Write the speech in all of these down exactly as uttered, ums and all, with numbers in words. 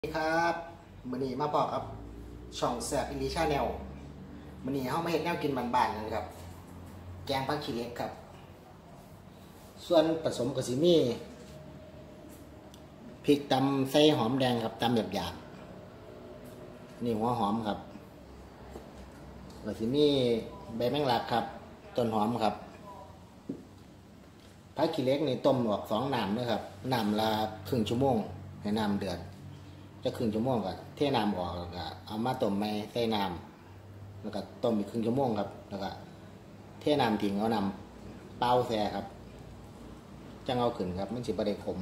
สวัสดีครับมื้อนี้มาบอกครับช่องแซ่บอินดีชาแนลมื้อนี้เฮามาเฮ็ดแนวกินบ้านๆกันครับแกงผักขี้เหล็กครับส่วนผสมก็สิมีพริกตำใส่หอมแดงครับตำหยาบๆนี่หัวหอมครับก็สิมีใบแมงลักครับต้นหอมครับผักขี้เหล็กนี่ต้มออกสองน้ำนะครับน้ำละครึ่งชั่วโมงให้น้ำเดือดจะครึ่งชั่วโมงก็เทน้ำออกแล้วก็เอามาต้มใหม่ใส่น้ำแล้วก็ต้มอีกครึ่งชั่วโมงครับแล้วก็เทน้ำทิ้งเอาน้ำเปล่าแช่ครับจังเอาขึ้นครับมันสิบ่ได้ขม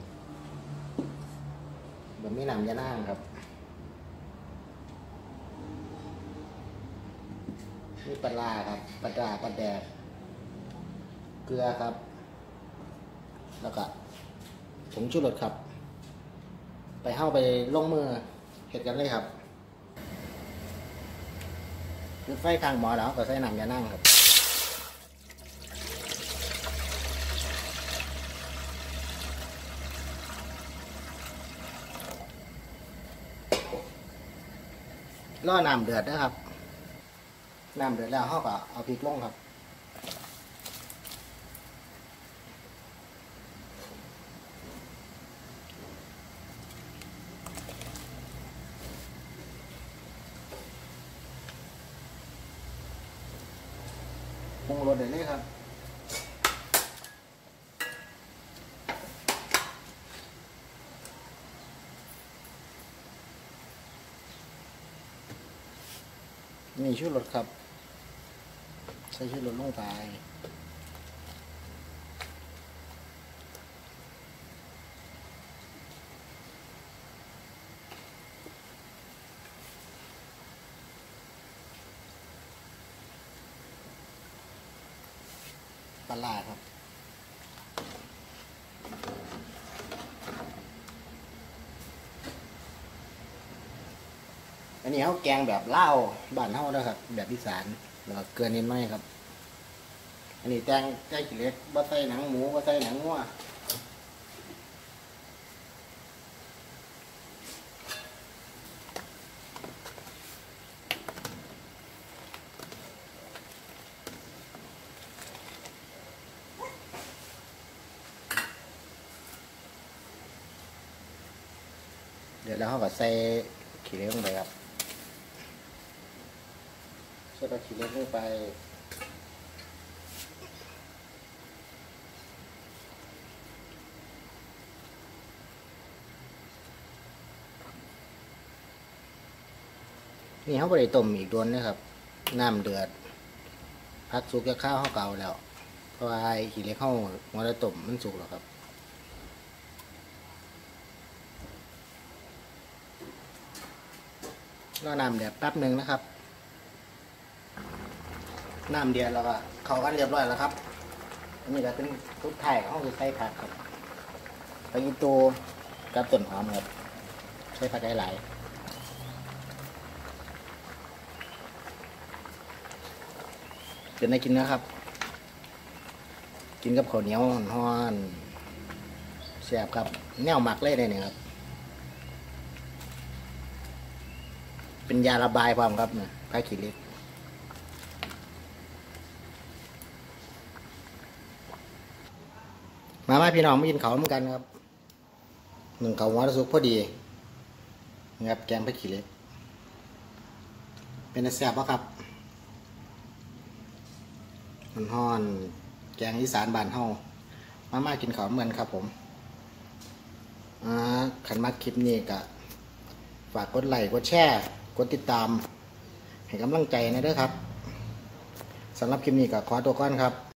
แบบนี้น้ำยะนางครับนี่ปลาครับปลาปลาแดกเกลือครับแล้วก็ผงชูรสครับไปเข้าไปลงมือเห็ดกันเลยครับจุดไฟข้างหม้อแล้วก็ใส่น้ำยานั่งครับรอน้ำเดือดนะครับน้ำเดือดแล้วเขาก็เอาพริกลงครับปรุงรสได้เลยครับนี่ชูรสครับใส่ชูรสลงไปปลาครับอันนี้เขาแกงแบบเล่าบ้านเขานะครับแบบอีสานแล้วก็เกลือนิดหน่อยครับอันนี้แกงแกงขี้เหล็กบ่ใส่หนังหมูบ่ใส่หนังงัวเดี๋ยวแล้วเขาก็ใส่ขี้เหล็กลงไปครับใส่ขี้เหล็กลงไปนี่เขาไปต้มอีกดวนนะครับน้ำเดือดพักสุกจะข้าวเขาเก่าแล้วเพราะว่าขี้เหล็กเขาหัวจะต้มมันสุกแล้วครับรอน้ำเดือดแป๊บหนึ่งนะครับน้ำเดือดแล้วก็เข้ากันเรียบร้อยแล้วครับอันนี้ก็เป็นทุกไทยเขาคือใส่ผักครับไปกินตัวกับต้นหอมครับใส่ผักหลายๆเป็นอะไรกินนะครับกินกับข้าวเหนียวห่อนๆแซ่บครับแนวหมักเลยเนี่ยครับเป็นยาระบายความครับเนี่ยผ้าขี้เหล็กมาไหมพี่น้องมากินเขาเหมือนกันครับหนึ่งเขาหัวสุกพอดีนะครับแกงผ้าขี้เหล็กเป็นแซ่บปะครับมันห่อนแกงอีสานบ้านเฮามามากินเขาเหมือนครับผมอ่าขันมาคลิปนี้ก็ฝากกดไลค์กดแชร์กดติดตามให้กำลังใจนะเด้อครับสำหรับคลิปนี้ก็ขอตัวก่อนครับ